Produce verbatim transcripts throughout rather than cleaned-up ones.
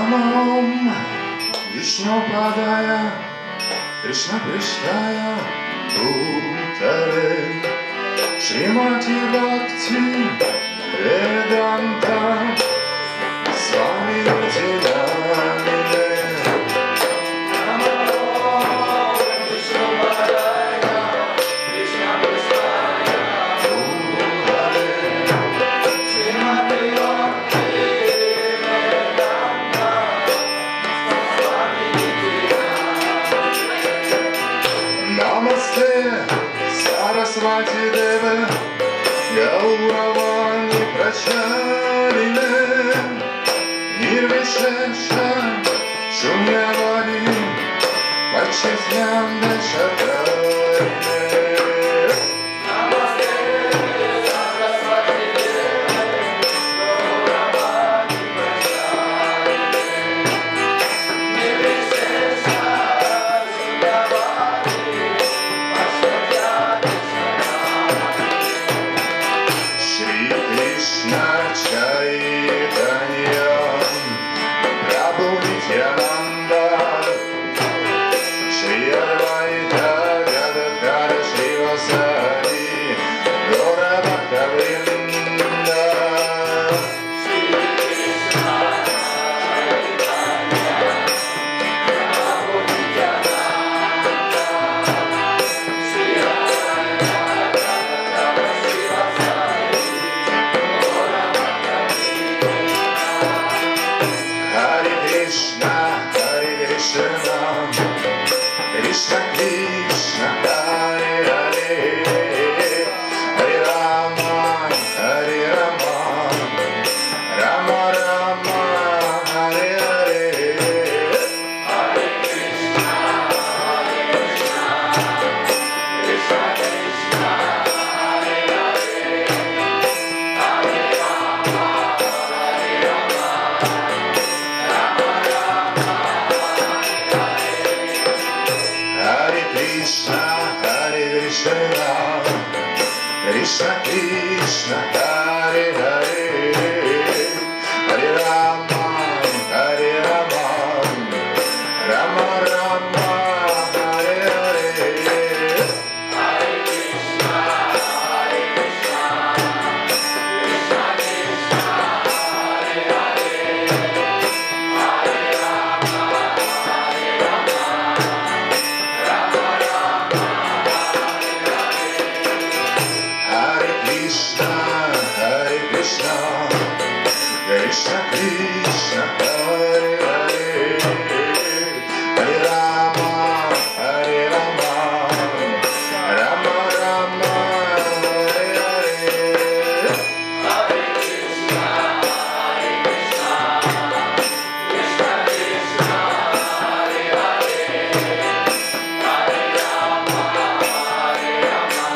Om Vishnu Padaya Krishna Prishtaya Bhutale Srimati Bhakti Vedanta Swami Nityanamine Sarasvati Deva Gauravani Pracharine Nirvishesha Shunyavadi Vachityamne Shatarine Namaste Sarasvati Deva Gauravani Pracharine Nirvishesha Shunyavadi Krishna Chaitanya Prabhu Nityananda Shri Advaita Gadadhara Srivasadi Gaura Bhakta Vrinda Shri Krishna Chaitanya Prabhu Nityananda Shri Advaita Gadadhara Srivasadi Hare Krishna, Hare Krishna, Krishna Krishna, Hare Hare, Hare Rama, Hare Rama, Rama Rama, Hare Hare. Hare Krishna, Hare Krishna, Krishna Krishna, Hare Hare, Hare Rama, Hare Rama. Hare Krishna, Hare Krishna, Krishna Krishna, Hare Hare, Hare Rama, Hare Rama, Rama Rama, Hare Hare. Hare Krishna, Hare Krishna, Krishna Krishna, Hare Hare, Hare Rama, Hare Rama. Hare Krishna, Hare Krishna, Krishna Krishna, Hare Hare, Hare Rama, Hare Rama, Rama Rama, Hare Hare. Hare Krishna, Hare Krishna, Krishna Krishna, Hare Hare, Hare Rama, Hare Rama.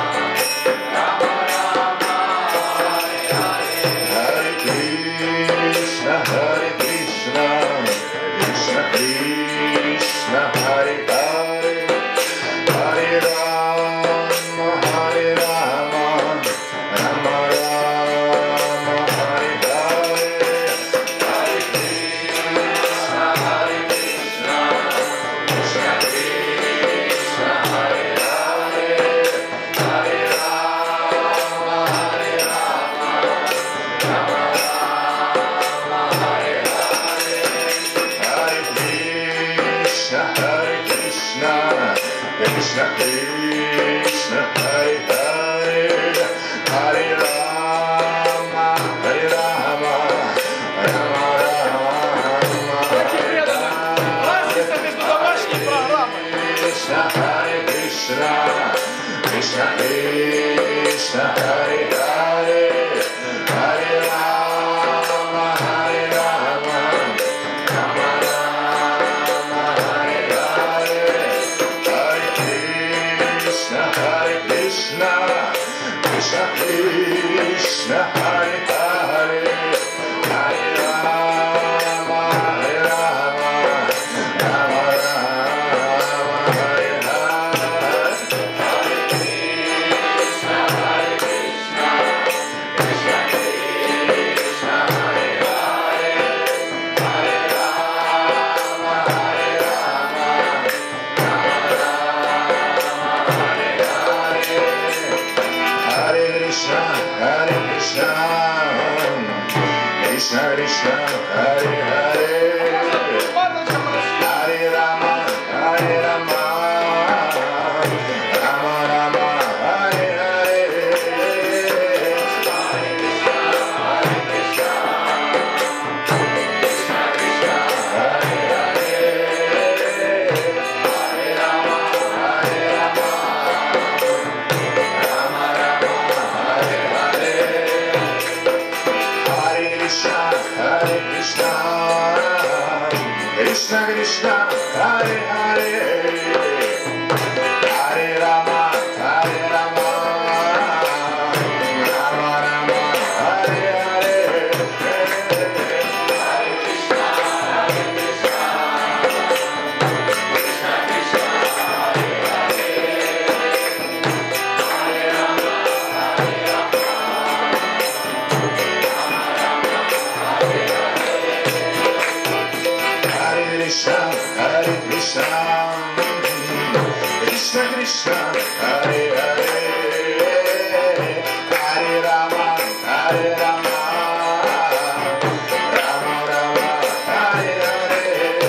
Hare Krishna, Hare Krishna, Krishna Krishna, Hare Hare, Hare Rama, Hare Rama, Rama Rama, Hare Hare. Hare Krishna, Hare Krishna, Krishna Krishna, Hare Hare, Hare Rama, Hare Rama, Rama Rama, Hare Hare. Hare Krishna, Hare Krishna, Krishna Krishna, Hare Hare, Hare Rama, Hare Rama, Rama Rama, Hare Разница между домашней программой. Krishna, Hare Krishna, Krishna Krishna, Hare Hare, Hare Rama, Hare Rama, Rama Rama, Hare Hare. Hare Krishna, Hare Krishna, Krishna Krishna, Hare Hare, Hare Rama, Hare Rama, Rama Rama, Hare Hare. Hare Krishna, Hare Krishna, Krishna Krishna, Hare Hare, Hare Rama. Krishna Krishna Hare Hare Hare Rama Hare Rama Rama Rama Hare Hare Hare Krishna Hare Krishna Krishna Krishna Hare Hare Hare Rama Hare Rama Rama Rama Hare Hare Hare Krishna Hare Krishna Krishna Krishna Hare Hare Hare Rama Hare Rama Rama Rama Hare Hare Hare Krishna Hare Krishna Krishna Krishna Hare Hare Hare Rama Hare Rama Hare Krishna, Hare Krishna, Krishna Krishna, Hare Hare, Hare Rama, Hare Rama, Rama Rama, Hare Hare,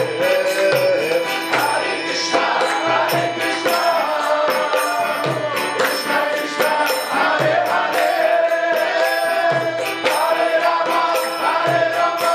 Hare Krishna, Hare Krishna, Krishna Krishna, Hare Hare, Hare Rama, Hare Rama.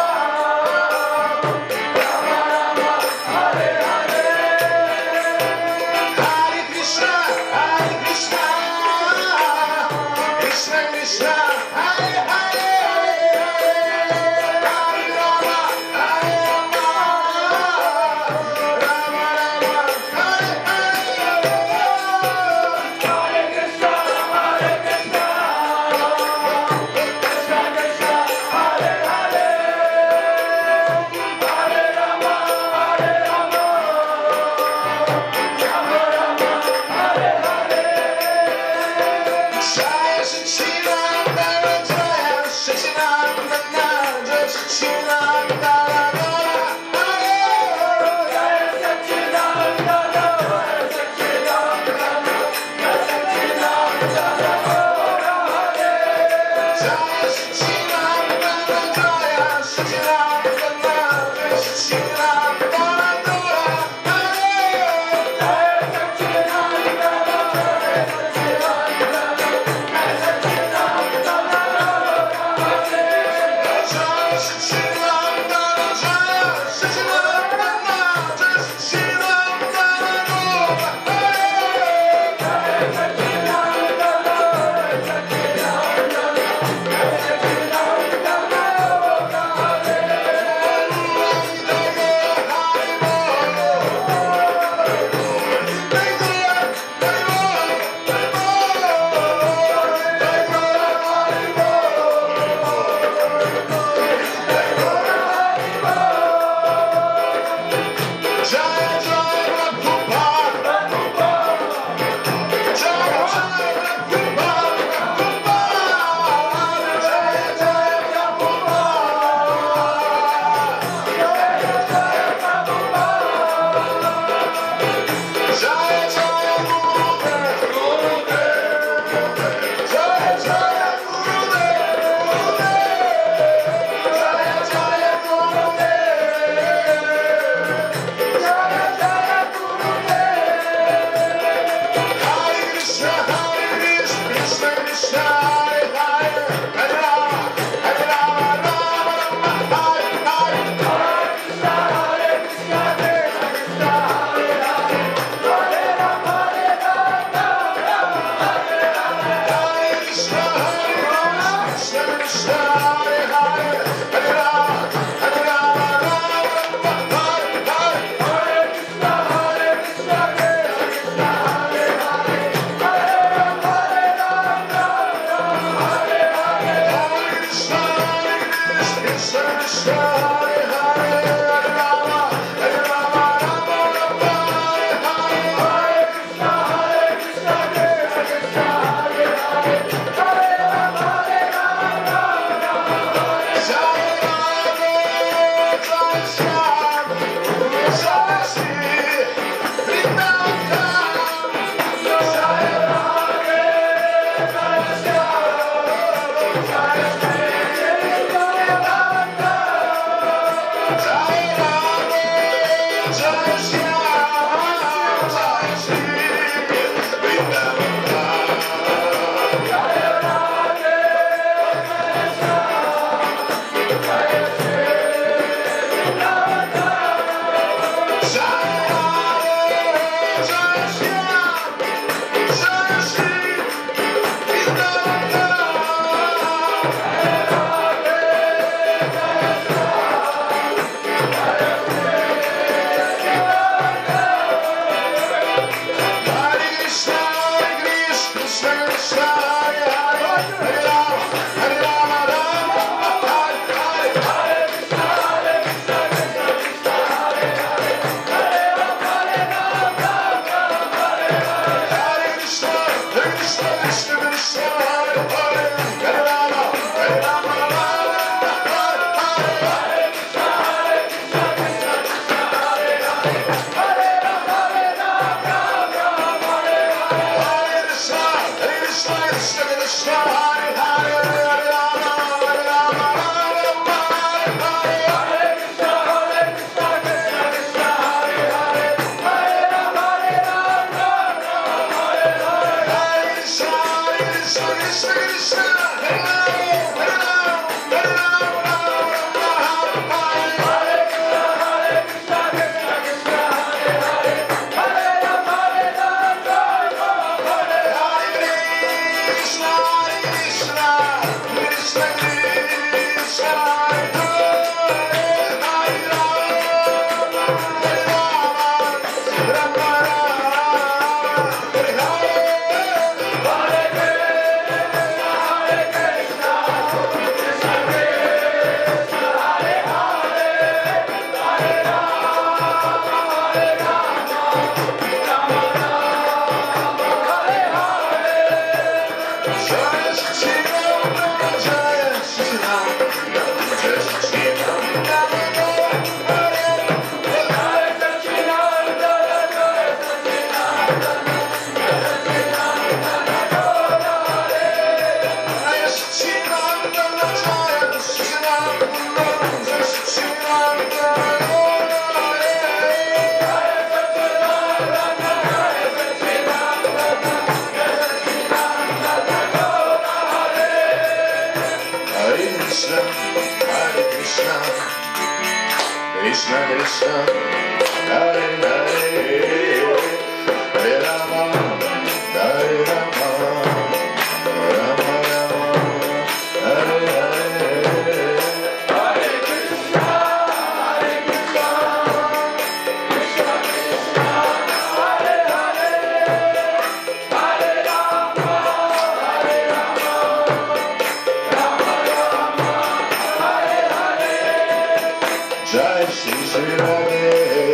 Krishna Krishna, Hare Hare, Hare Rama, Hare Rama, Rama Rama, Hare Hare, Hare Krishna, Hare Krishna, Krishna Krishna, Hare Hare, Hare Rama, Hare Rama, Rama Rama, Hare Hare. Jai Shri Shri Radhe,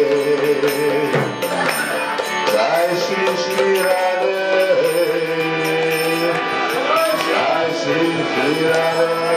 Jai Shri Shri Radhe, Jai Shri Shri Radhe.